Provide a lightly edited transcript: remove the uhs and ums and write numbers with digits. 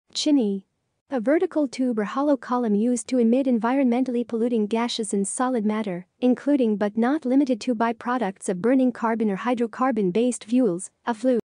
Chimney. A vertical tube or hollow column used to emit environmentally polluting gases and solid matter, including but not limited to byproducts of burning carbon or hydrocarbon-based fuels, a flue.